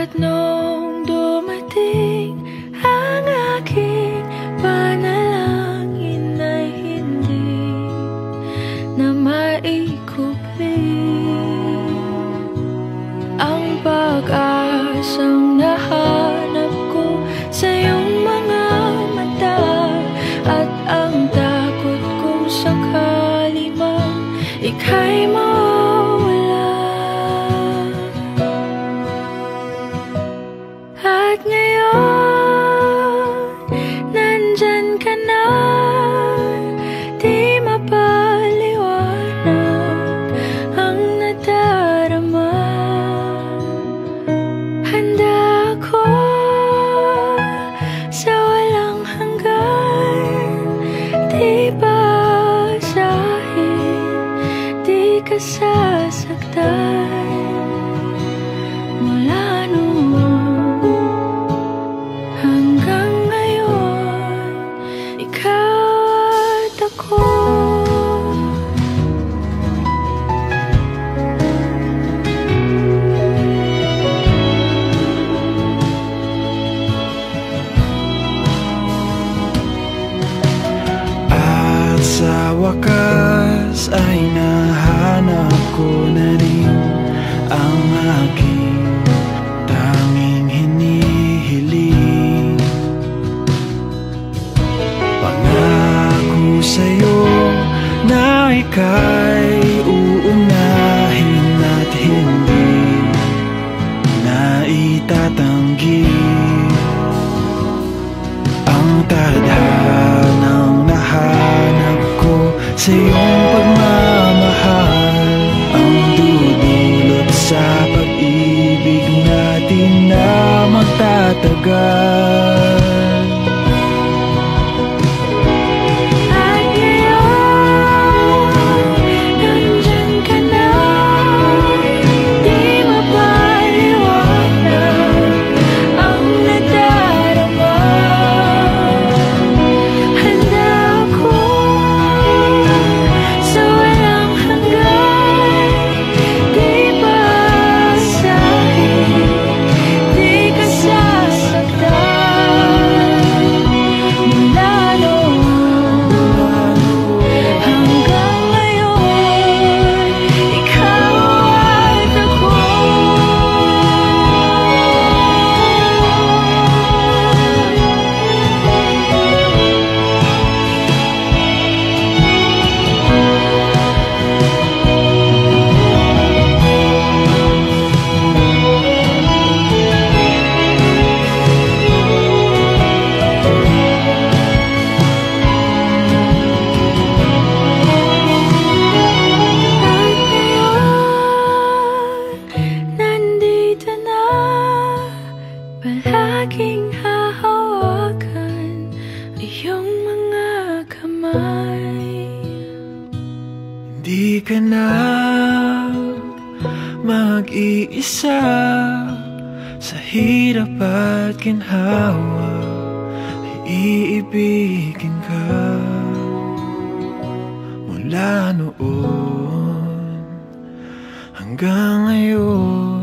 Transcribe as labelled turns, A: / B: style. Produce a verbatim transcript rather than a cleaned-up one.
A: At nung dumating ang aking panalangin ay hindi na maikupling ang pag-asang nahanap ko sa iyong mga mata, at ang takot kong sakali mang ika'y mawala. At ngayon, nandyan ka na, di mapaliwanag ang nadarama. Handa ako sa walang hanggan, di basahin, di ka sasaktan. Mula noon hanggang ngayon, ikaw at ako.
B: At sa wakas ay nahanap ko na rin ang aking tanging hinihiling. Pangako sa'yo na ika'y uunahin at hindi na itatanggi ang tadhanang nahanap ko sa iyong pagmamahal, ang dudulot sa pag-ibig natin na magtatagal.
A: At ngayon, nandyan ka na, di mapaliwanag ang nadarama. Handa ako sa walang hanggan, di basahin, di ka sasaktan. Mula noon hanggang ngayon, ikaw at ako. At ngayon, nandito na, palaging hahawakan iyong mga kamay.
B: Hindi ka na mag-iisa sa hirap at ginhawa, ay iibigin ka. Mula noon hanggang ngayon,